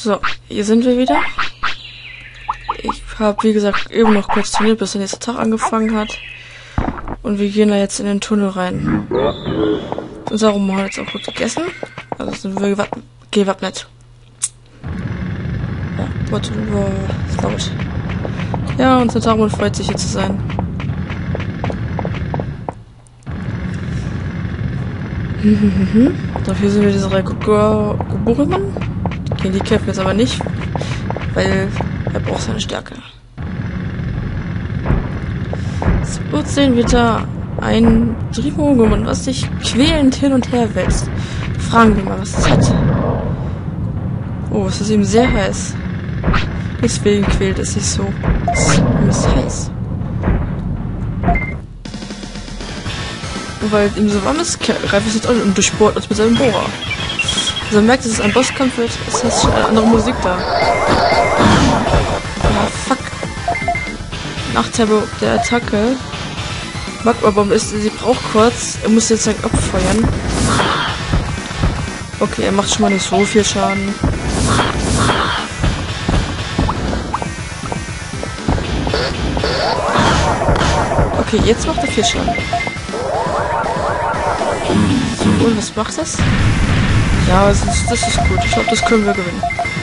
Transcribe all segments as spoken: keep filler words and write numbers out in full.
So, hier sind wir wieder. Ich habe, wie gesagt, eben noch kurz trainiert, bis der nächste Tag angefangen hat. Und wir gehen da jetzt in den Tunnel rein. Unser Roman hat jetzt auch gut gegessen. Also sind wir gewapp gewappnet. Ja, warte, boah, ist laut. Ja, unser Tarmon freut sich hier zu sein. So, hier sind wir diese drei Geboren. Gegen die kämpfen jetzt aber nicht, weil er braucht seine Stärke. So, sehen wir da ein Drimogemon, was sich quälend hin und her wälzt. Fragen wir mal, was es hat. Oh, es ist ihm sehr heiß. Deswegen quält es sich so. Es ist heiß. Und weil ihm so warm ist, greift es jetzt an und durchbohrt uns mit seinem Bohrer. Also man merkt, dass es ein Bosskampf wird, es ist schon eine andere Musik da. Ah, fuck. Nach der, der Attacke. Magma-Bombe ist, sie braucht kurz, er muss jetzt halt abfeuern. Okay, er macht schon mal nicht so viel Schaden. Okay, jetzt macht er viel Schaden. So, und was macht das? Ja, das ist, das ist gut. Ich glaube, das können wir gewinnen.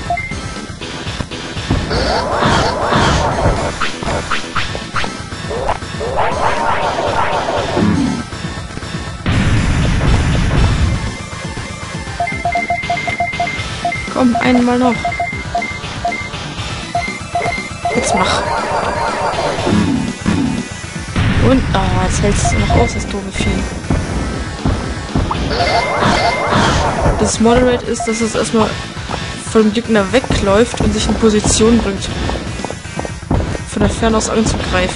Komm, einmal noch. Jetzt mach. Und, ah, jetzt hältst du noch aus, das doofe Vieh. Das Moderate ist, dass es erstmal von dem Gegner wegläuft und sich in Position bringt, von der Ferne aus anzugreifen.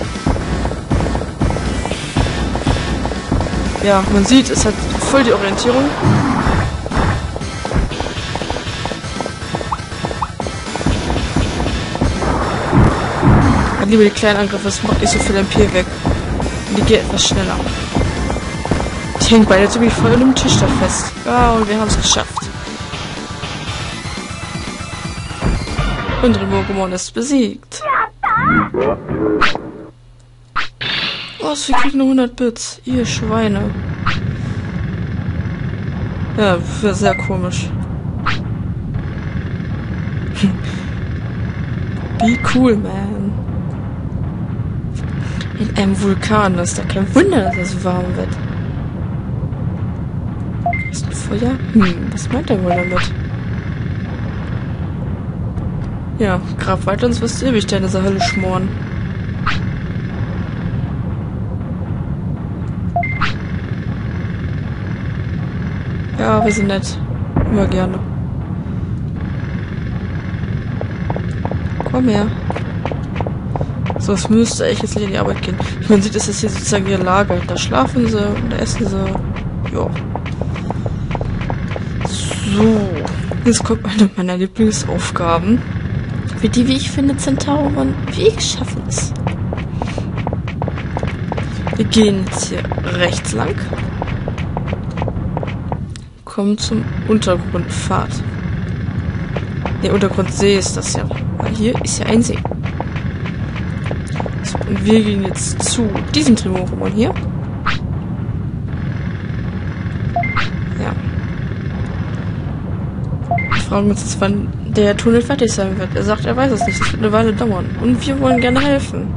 Ja, man sieht, es hat voll die Orientierung. Ich liebe die kleinen Angriffe, es macht nicht so viel M P weg. Und die geht etwas schneller. Die hängen beide ziemlich voll in dem Tisch da fest. Ja, und wir haben es geschafft. Und Drimogemon ist besiegt. Was, wir kriegen nur hundert Bits. Ihr Schweine. Ja, wäre sehr komisch. Be cool, man. In einem Vulkan, das ist doch kein Wunder, dass es warm wird. Ist ein Feuer? Hm, was meint er wohl damit? Ja, grab weiter, sonst wirst du ewig da in dieser Hölle schmoren. Ja, wir sind nett. Immer gerne. Komm her. So, es müsste echt jetzt nicht in die Arbeit gehen. Man sieht, es ist hier sozusagen ihr Lager. Da schlafen sie und da essen sie. Ja. So. Jetzt kommt eine meiner Lieblingsaufgaben. Für die, wie ich finde, Zentauren wie geschaffen ist. Wir gehen jetzt hier rechts lang. Kommen zum Untergrundpfad. Der Untergrundsee ist das ja. Weil hier ist ja ein See. So, und wir gehen jetzt zu diesem Drimogemon hier. Ja. Wir fragen uns jetzt, wann der Tunnel fertig sein wird. Er sagt, er weiß es nicht. Es wird eine Weile dauern. Und wir wollen gerne helfen.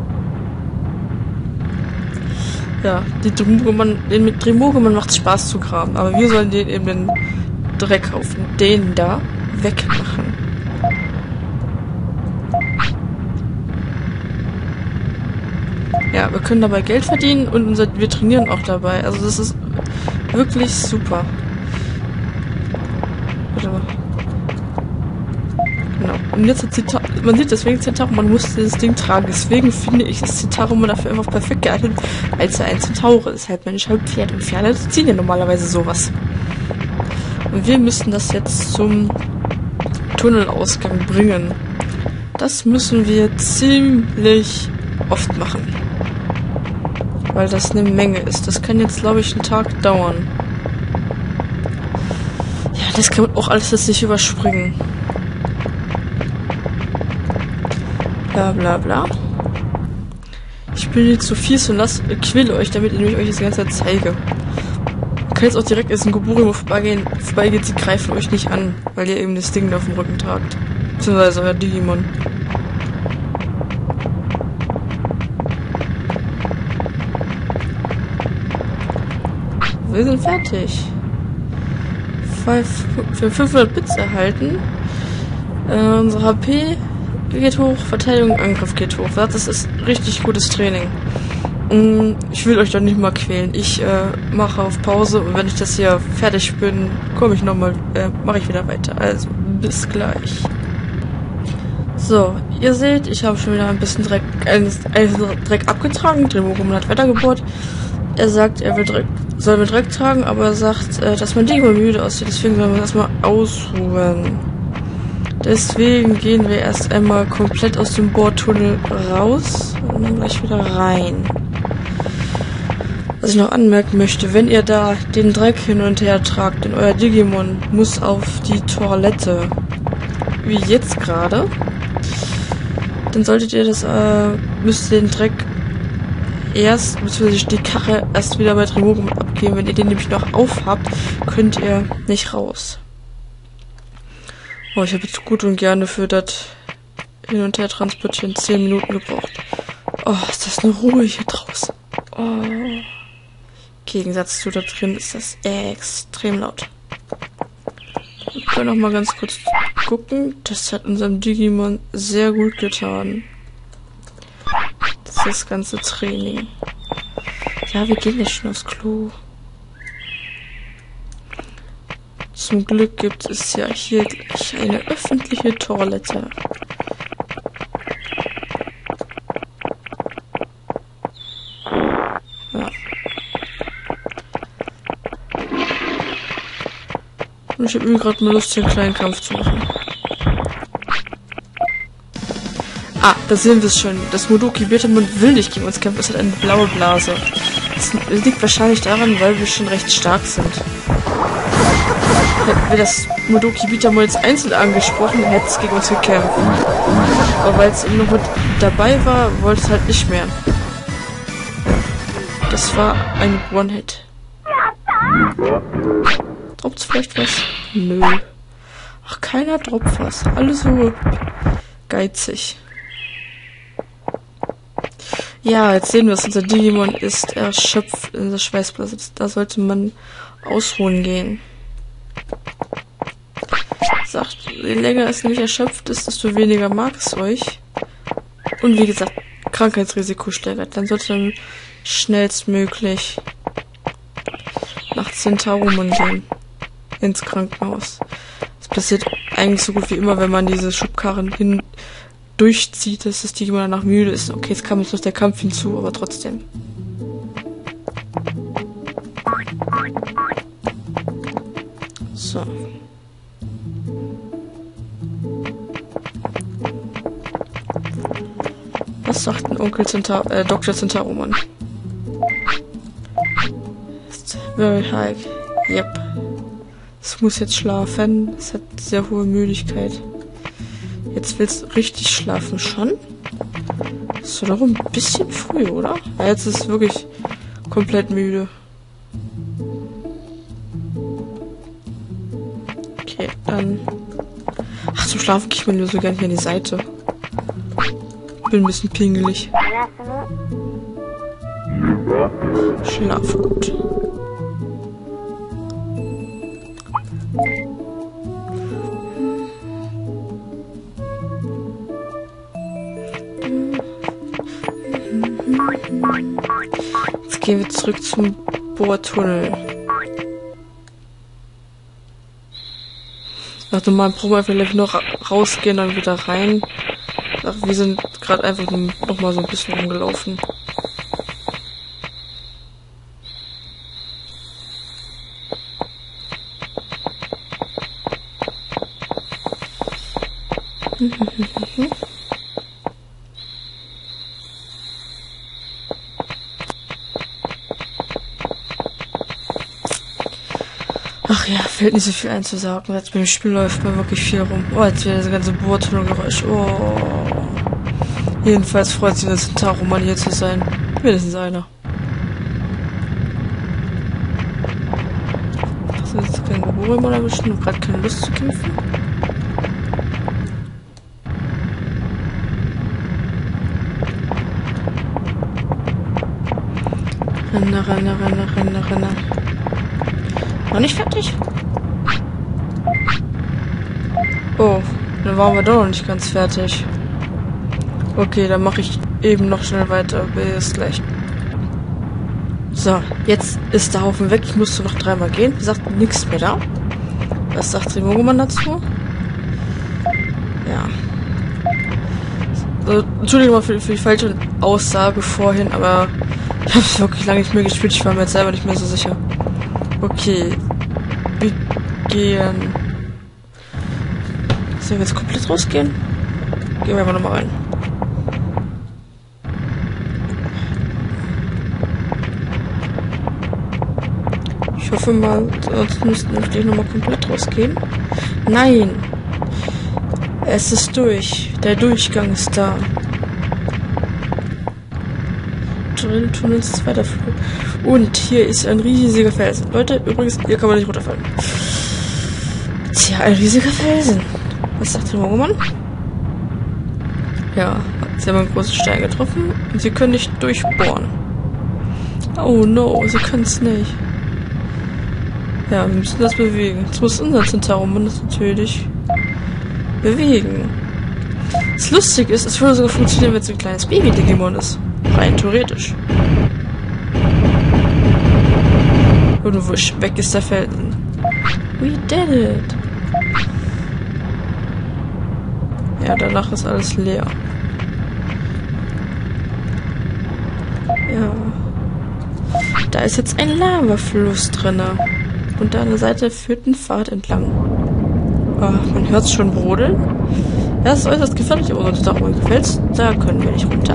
Ja, die Drimogemon, den mit Drimogemon macht es Spaß zu graben. Aber wir sollen den eben den Dreck auf den da wegmachen. Ja, wir können dabei Geld verdienen und unser, wir trainieren auch dabei. Also das ist wirklich super. Warte mal. Genau. Und jetzt hat Zenta man sieht deswegen Zentaurum, man muss dieses Ding tragen. Deswegen finde ich, ist Zentaurum dafür einfach perfekt geeignet, als er ein Zentaure ist. Halt Mensch, halt Pferd und Pferde ziehen ja normalerweise sowas. Und wir müssen das jetzt zum Tunnelausgang bringen. Das müssen wir ziemlich oft machen. Weil das eine Menge ist. Das kann jetzt, glaube ich, einen Tag dauern. Ja, das kann man auch alles jetzt nicht überspringen. Bla bla bla. Ich bin jetzt so fies und lass, quäle euch, damit ich euch das die ganze Zeit zeige. Ihr könnt jetzt auch direkt in Geburium vorbeigehen, vorbeigeht, sie greifen euch nicht an, weil ihr eben das Ding auf dem Rücken tragt. Beziehungsweise euer Digimon. Wir sind fertig. Für fünfhundert Bits erhalten. Äh, unsere H P geht hoch, Verteidigung, Angriff geht hoch. Das ist richtig gutes Training. Ich will euch doch nicht mal quälen. Ich äh, mache auf Pause und wenn ich das hier fertig bin, komme ich nochmal, äh, mache ich wieder weiter. Also, bis gleich. So, ihr seht, ich habe schon wieder ein bisschen Dreck, äh, Dreck abgetragen. Drehmorum hat weitergebohrt. Er sagt, er will Dreck, soll mir Dreck tragen, aber er sagt, äh, dass mein Ding immer müde aussieht. Deswegen sollen wir erstmal ausruhen. Deswegen gehen wir erst einmal komplett aus dem Bohrtunnel raus und dann gleich wieder rein. Was ich noch anmerken möchte, wenn ihr da den Dreck hin und her tragt, denn euer Digimon muss auf die Toilette, wie jetzt gerade, dann solltet ihr das, äh, müsst ihr den Dreck erst, beziehungsweise die Karre erst wieder bei Drehmorum abgeben. Wenn ihr den nämlich noch aufhabt, könnt ihr nicht raus. Oh, ich habe jetzt gut und gerne für das Hin- und Her-Transportieren zehn Minuten gebraucht. Oh, ist das eine Ruhe hier draußen. Oh. Im Gegensatz zu da drin ist das extrem laut. Wir können noch mal ganz kurz gucken. Das hat unserem Digimon sehr gut getan. Das ist das ganze Training. Ja, wir gehen jetzt schon aufs Klo. Zum Glück gibt es ja hier gleich eine öffentliche Toilette. Ja. Und ich habe mir gerade mal Lust, hier einen kleinen Kampf zu machen. Ah, da sehen wir es schon. Das Modoki Betamon will nicht gegen uns kämpfen. Es hat eine blaue Blase. Das liegt wahrscheinlich daran, weil wir schon recht stark sind. Hätten wir das Modoki Betamon jetzt einzeln angesprochen, hätte es gegen uns gekämpft. Aber weil es eben noch mit dabei war, wollte es halt nicht mehr. Das war ein One-Hit. Droppt vielleicht was? Nö. Ach, keiner droppt was. Alle so geizig. Ja, jetzt sehen wir es. Unser Digimon ist erschöpft in der Schweißblase. Da sollte man ausruhen gehen. Sagt, je länger es nicht erschöpft ist, desto weniger mag es euch. Und wie gesagt, Krankheitsrisiko steigert. Dann sollte man schnellstmöglich nach Zentaurumon gehen. Ins Krankenhaus. Das passiert eigentlich so gut wie immer, wenn man diese Schubkarren hin durchzieht, dass das Digimon danach müde ist. Okay, jetzt kam jetzt noch der Kampf hinzu, aber trotzdem. So. Was sagt ein Onkel Centa äh, Doktor Zentaurumon? Ist very high. Yep. Es muss jetzt schlafen. Es hat sehr hohe Müdigkeit. Jetzt willst du richtig schlafen schon? Ist doch ein bisschen früh, oder? Ja, jetzt ist es wirklich komplett müde. Okay, dann... Ach, zum Schlafen gehe ich mir nur so gerne hier an die Seite. Bin ein bisschen pingelig. Schlaf gut. Jetzt gehen wir zurück zum Bohrtunnel. Nach normalen Probe vielleicht noch rausgehen, dann wieder rein. Ach, wir sind gerade einfach noch mal so ein bisschen rumgelaufen. Ach ja, fällt nicht so viel einzusagen. Jetzt beim Spiel läuft man wirklich viel rum. Oh, jetzt wieder das ganze Bohrtunnelgeräusch. Oh. Jedenfalls freut sich der Centauro-Mann hier zu sein. Mindestens einer. Was ist jetzt kein Geborene erwischen und gerade keine Lust zu kämpfen? Renne, renne, renne, renne, renne. Noch nicht fertig? Oh, dann waren wir doch noch nicht ganz fertig. Okay, dann mache ich eben noch schnell weiter. Bis gleich. So, jetzt ist der Haufen weg. Ich musste noch dreimal gehen. Wie gesagt, nichts mehr da. Was sagt Rimogoman dazu? Ja. Also, Entschuldigung mal für, für die falsche Aussage vorhin, aber ich habe es wirklich lange nicht mehr gespielt. Ich war mir jetzt selber nicht mehr so sicher. Okay. Wir gehen. Sollen wir jetzt komplett rausgehen? Gehen wir einfach nochmal rein. Ich hoffe mal, sonst müssten wir gleich nochmal komplett rausgehen. Nein! Es ist durch. Der Durchgang ist da. Tunnel ist zweiter Flur. Und hier ist ein riesiger Felsen. Leute, übrigens, hier kann man nicht runterfallen. Tja, ein riesiger Felsen. Was sagt der Mogoman? Ja, sie haben einen großen Stein getroffen und sie können nicht durchbohren. Oh no, sie können es nicht. Ja, wir müssen das bewegen. Jetzt muss unser Centauro-Mann das natürlich bewegen. Das Lustige ist, es würde sogar funktionieren, wenn es ein kleines Baby-Digimon ist. Rein theoretisch. Und wusch, weg ist der Felsen. We did it. Ja, danach ist alles leer. Ja. Da ist jetzt ein Lavafluss drinne. Und da an der Seite führt ein Pfad entlang. Oh, man hört es schon brodeln. Ja, es ist äußerst gefährlich, aber uns darum gefällt. Da können wir nicht runter.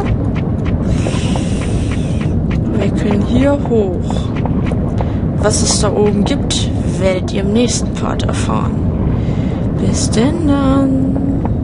Wir können hier hoch. Was es da oben gibt, werdet ihr im nächsten Part erfahren. Bis denn dann.